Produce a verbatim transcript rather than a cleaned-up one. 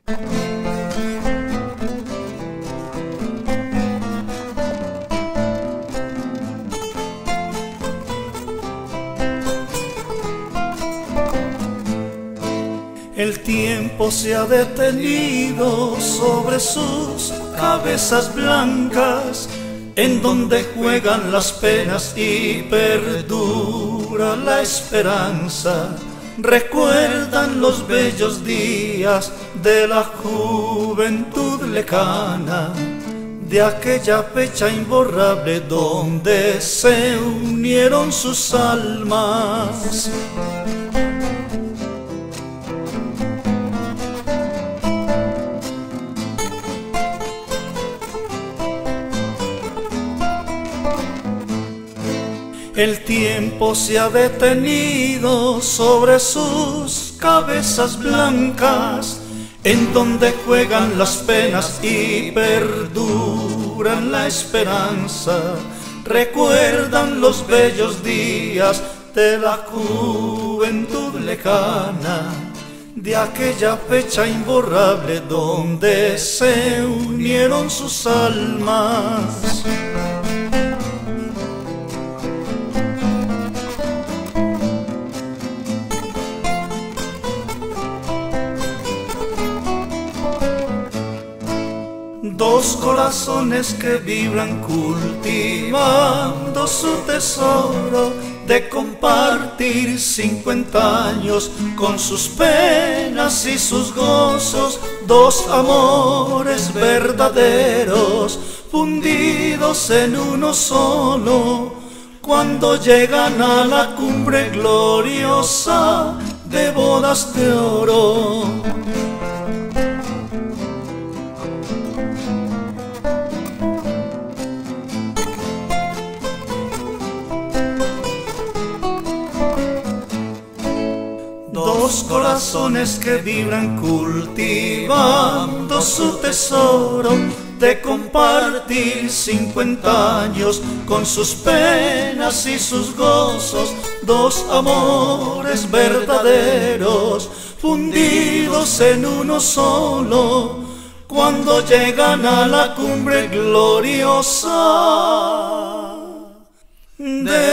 El tiempo se ha detenido sobre sus cabezas blancas, en donde juegan las penas y perdura la esperanza. Recuerdan los bellos días de la juventud lejana, de aquella fecha imborrable donde se unieron sus almas. El tiempo se ha detenido sobre sus cabezas blancas, en donde juegan las penas y perduran la esperanza. Recuerdan los bellos días de la juventud lejana, de aquella fecha imborrable donde se unieron sus almas. Dos corazones que vibran cultivando su tesoro de compartir cincuenta años con sus penas y sus gozos. Dos amores verdaderos fundidos en uno solo, cuando llegan a la cumbre gloriosa de bodas de oro. Dos corazones que vibran cultivando su tesoro de compartir cincuenta años con sus penas y sus gozos. Dos amores verdaderos fundidos en uno solo, cuando llegan a la cumbre gloriosa de